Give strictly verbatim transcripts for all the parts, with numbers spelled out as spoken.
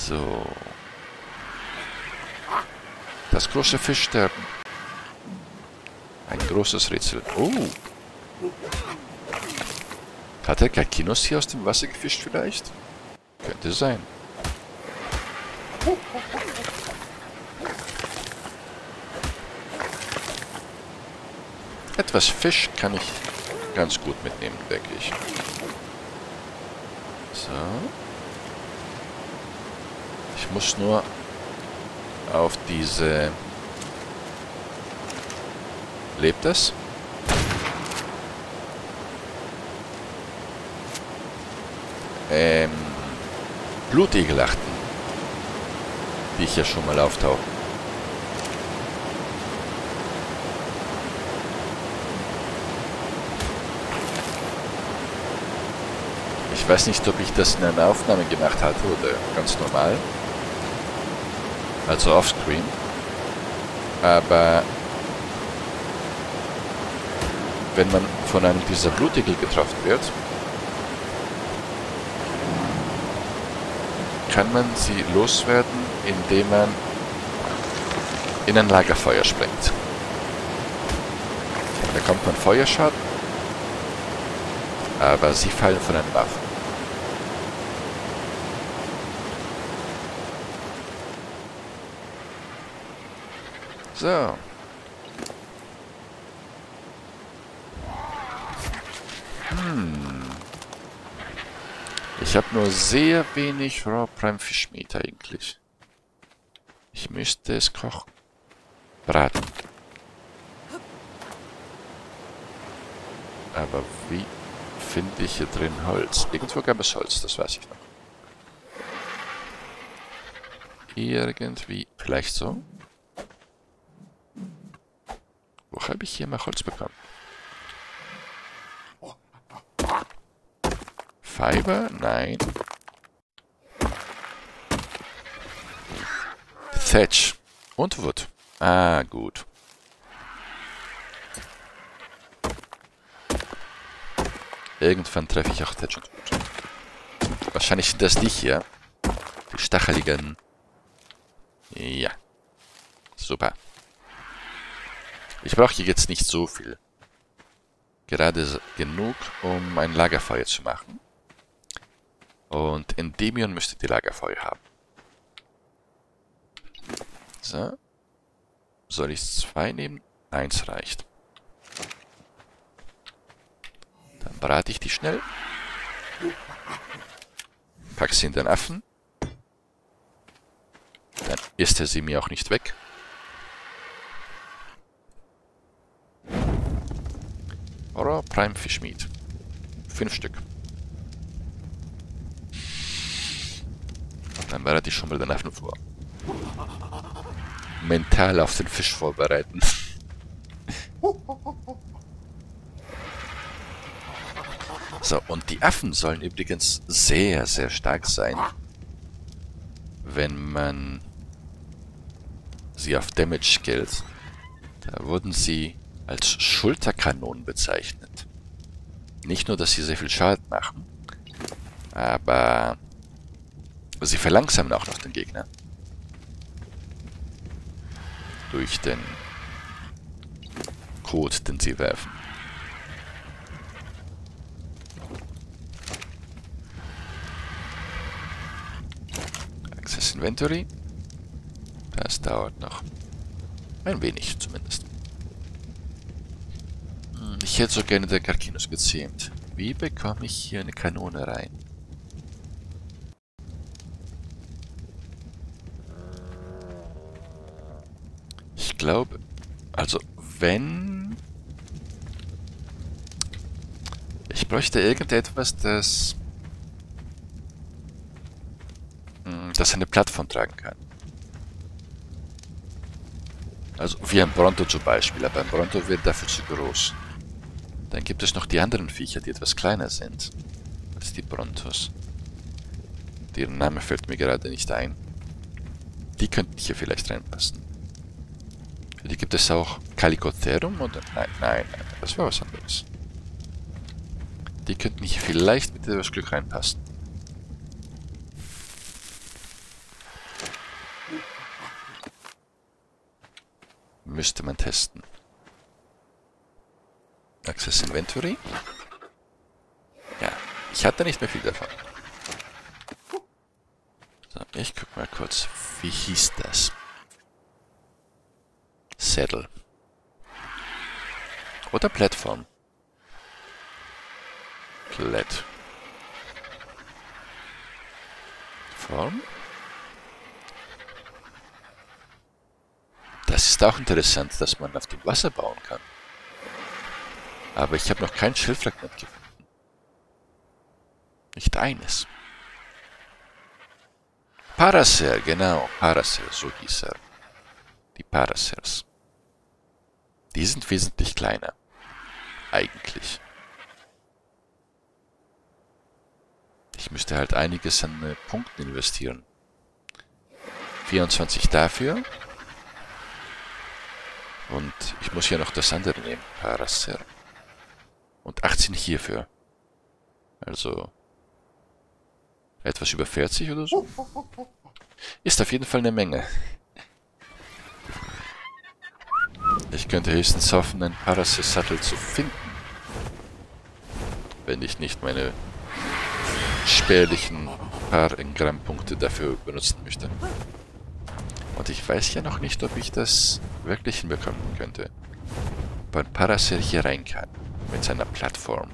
So. Das große Fischsterben. Ein großes Rätsel. Oh. Hat der Garkinos hier aus dem Wasser gefischt vielleicht? Könnte sein. Etwas Fisch kann ich ganz gut mitnehmen, denke ich. So. Ich muss nur auf diese... Lebt es? Ähm... Blutegel achten. Die ich ja schon mal auftauche. Ich weiß nicht, ob ich das in einer Aufnahme gemacht hatte oder ganz normal. Also offscreen. Aber wenn man von einem dieser Blutegel getroffen wird, kann man sie loswerden, indem man in ein Lagerfeuer springt. Da bekommt man Feuerschaden, aber sie fallen von einem ab. So. Hm. Ich habe nur sehr wenig Raw Prime Fish Meat eigentlich. Ich müsste es kochen. Braten. Aber wie finde ich hier drin Holz? Irgendwo gab es Holz, das weiß ich noch. Irgendwie. Vielleicht so? Wo habe ich hier mal Holz bekommen? Fiber? Nein. Thatch. Und Wood. Ah, gut. Irgendwann treffe ich auch Thatch und Wood. Wahrscheinlich sind das die hier. Die stacheligen. Ja. Super. Ich brauche hier jetzt nicht so viel. Gerade genug, um ein Lagerfeuer zu machen. Und Endymion müsste die Lagerfeuer haben. So. Soll ich zwei nehmen? Eins reicht. Dann brate ich die schnell. Pack sie in den Affen. Dann isst er sie mir auch nicht weg. Raw Prime Fish Meat. Fünf Stück. Dann bereite ich schon mal den Affen vor. Mental auf den Fisch vorbereiten. So, und die Affen sollen übrigens sehr, sehr stark sein, wenn man sie auf Damage skillt. Da wurden sie als Schulterkanonen bezeichnet. Nicht nur, dass sie sehr viel Schaden machen, aber sie verlangsamen auch noch den Gegner. Durch den Code, den sie werfen. Access Inventory. Das dauert noch. Ein wenig zumindest. Ich hätte so gerne den Garkinos gezähmt. Wie bekomme ich hier eine Kanone rein? Ich glaube, also wenn... Ich bräuchte irgendetwas, das... das eine Plattform tragen kann. Also wie ein Bronto zum Beispiel, aber ein Bronto wird dafür zu groß. Dann gibt es noch die anderen Viecher, die etwas kleiner sind als die Brontos. Deren Name fällt mir gerade nicht ein. Die könnten hier vielleicht reinpassen. Die gibt es auch Calicotherum oder? Nein, nein, nein, das war was anderes. Die könnten hier vielleicht mit etwas Glück reinpassen. müsste man testen. Access Inventory. Ja, ich hatte nicht mehr viel davon. So, ich guck mal kurz, wie hieß das? Saddle. Oder Plattform. Platt. Form. Das ist auch interessant, dass man auf dem Wasser bauen kann. Aber ich habe noch kein Schildfragment gefunden. Nicht eines. Parasail, genau. Parasail, so hieß er. Die Parasails. Die sind wesentlich kleiner. Eigentlich. Ich müsste halt einiges an äh, Punkten investieren. vierundzwanzig dafür. Und ich muss ja noch das andere nehmen. Parasail. Und achtzehn hierfür. Also etwas über vierzig oder so. Ist auf jeden Fall eine Menge. Ich könnte höchstens hoffen, einen Parasail-Sattel zu finden. Wenn ich nicht meine spärlichen paar Engramm-Punkte dafür benutzen möchte. Und ich weiß ja noch nicht, ob ich das wirklich hinbekommen könnte. Ob ein Parasail hier rein kann. Mit seiner Plattform.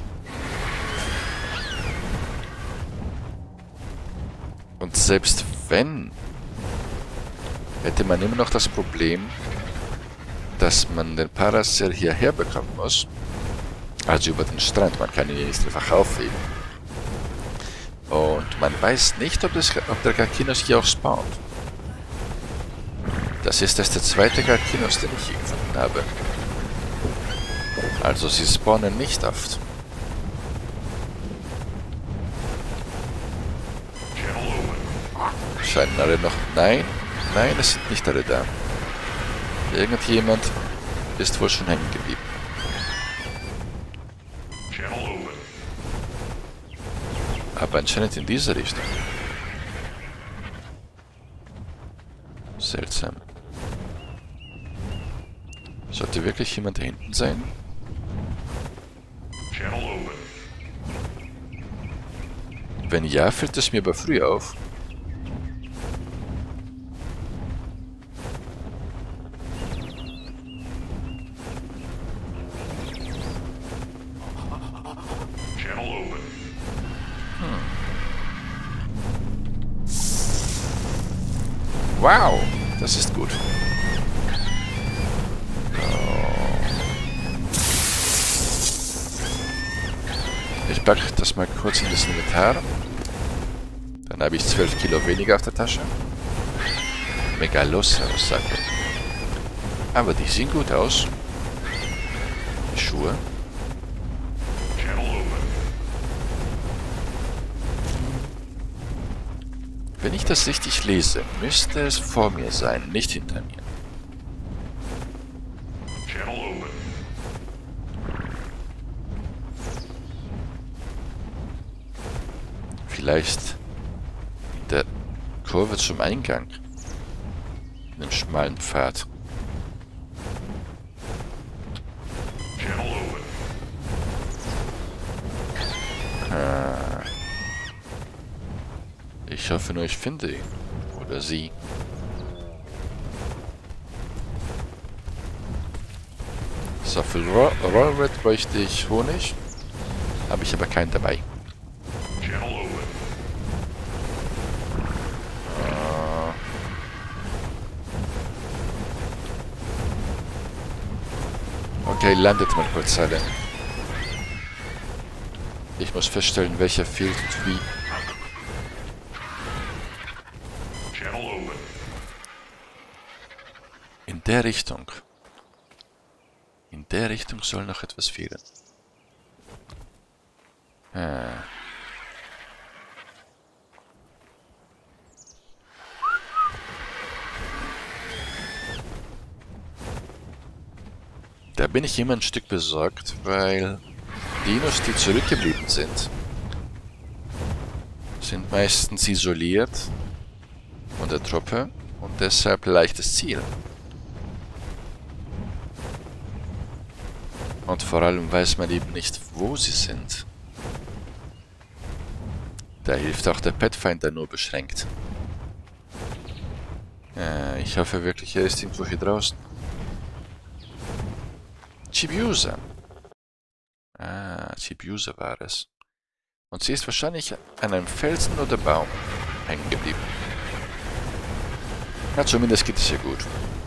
Und selbst wenn, hätte man immer noch das Problem, dass man den Parasail hierher bekommen muss. Also über den Strand. Man kann ihn nicht einfach aufheben. Und man weiß nicht, ob, das, ob der Garkinos hier auch spawnt. Das ist erst der zweite Garkinos, den ich hier gefunden habe. Also sie spawnen nicht oft. Scheinen alle noch... Nein, nein, es sind nicht alle da. Irgendjemand ist wohl schon hängen geblieben. Aber anscheinend in diese Richtung. Seltsam. Sollte wirklich jemand da hinten sein? Wenn ja, fällt es mir aber früh auf. Hm. Wow, das ist gut. Ich packe das mal kurz in das Inventar. Dann habe ich zwölf Kilo weniger auf der Tasche. Megalosaurus, sagt er. Aber die sehen gut aus. Die Schuhe. Wenn ich das richtig lese, müsste es vor mir sein, nicht hinter mir. Vielleicht in der Kurve zum Eingang. In einem schmalen Pfad. Ah. Ich hoffe nur, ich finde ihn. Oder sie. So, für Rollred bräuchte ich Honig. Habe ich aber keinen dabei. Okay, landet mal kurz alle. Ich muss feststellen, welcher fehlt und wie. In der Richtung. In der Richtung soll noch etwas fehlen. Ah. Da bin ich immer ein Stück besorgt, weil Dinos, die zurückgeblieben sind, sind meistens isoliert von der Truppe und deshalb leichtes Ziel. Und vor allem weiß man eben nicht, wo sie sind. Da hilft auch der Pathfinder nur beschränkt. Äh, ich hoffe wirklich, er ist irgendwo hier draußen. Chibiusa. Ah, Chibiusa war es. Und sie ist wahrscheinlich an einem Felsen oder Baum hängen geblieben. Na, zumindest geht es ihr gut.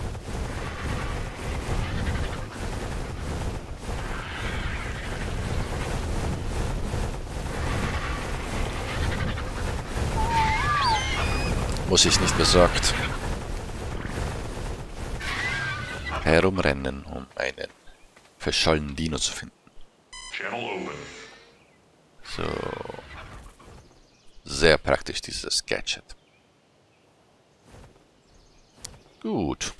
Muss ich nicht besorgt herumrennen, um einen verschollenen Dino zu finden. So. Sehr praktisch, dieses Gadget. Gut.